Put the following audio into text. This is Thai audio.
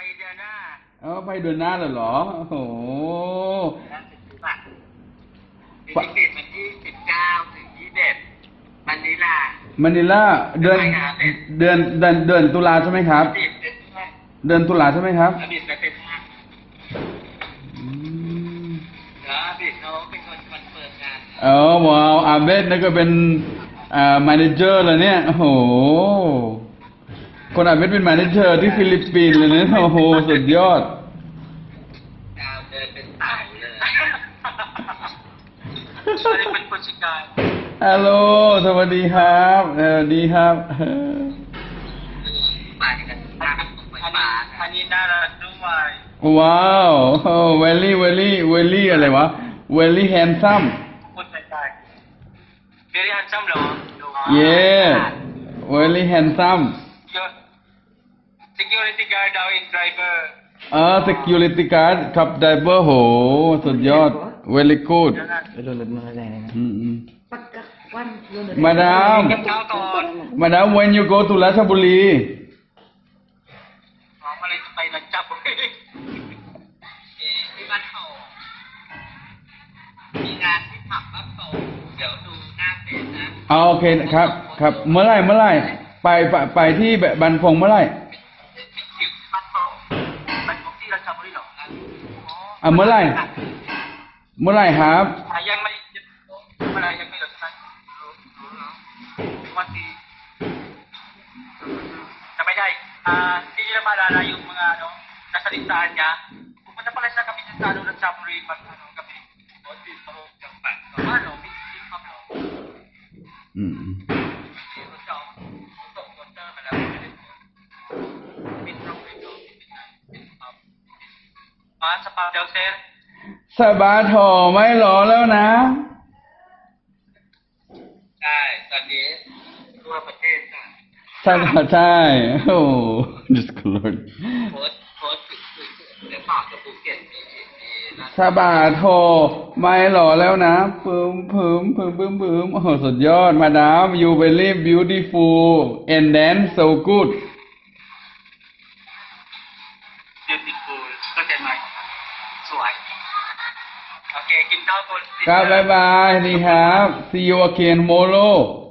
เดือนหน้าไปเดือนหน้าเหรอโอ้โหฟิลิปปินส์วันที่19 ถึง 21มะนิลาเดือนตุลาใช่ไหมครับเดือนตุลาใช่ไหมครับอดีตเป็นอดีตเขาเป็นคนคอนเฟิร์มงานว้าวอาเบสนั่นก็เป็นแมเนเจอร์เลยเนี่ยโอ้โหคนอาเบสเป็นแมเนเจอร์ที่ฟิลิปปินส์เลยเนี่ยโอ้โหสุดยอดดาวเดินเป็นสายเลยอันนี้เป็นคนชิคายฮัลโหลสวัสดีครับดีครับอันนี้น่ารักด้วยว้าวเวลี่อะไรวะเวลี่แฮนซัมคนใส่very handsome เหรอ yeah very handsome security guard ดาวอินไดรเวอร์ security guard ขับไดรเวอร์โหสุดยอด very good มาดาม when you go to ราชบุรีอะไรจะไปราชบุรีที่บ้านเขามีงานที่ผับบ้านเขาเดี๋ยวดูหน้าเพจนะโอเคครับเมื่อไหร่ไปที่บันพงเมื่อไหร่บ้านเขาที่ราชบุรีหรอเมื่อไหร่ครับยังไม่เมื่อไหร่ยังไม่หรอกวันที่จะไม่ได้hindi na maalala yung mga nasa listahan niya. Pupunta pala siya kami sa Ratchaburi pag kami. O, dito yung pan. Ano, meeting pa ko. Dito siya. Punta malapit na dito. Meeting dito. Sa Pablo, sir? สบายโถไม่รอแล้วนะใช่ตอนนี้ทั่วประเทศใช่โอ้discord โพสเดี๋ยวฝากกับภูเก็ตมีสบายโถไม่รอแล้วนะปึ้มโอ้โหสุดยอดมาดาม you very beautiful and dance so good beautiful ก็เห็นไหมสวยโอเคกินข้าวบนครับบ๊ายบายนี่ครับ see you again tomorrow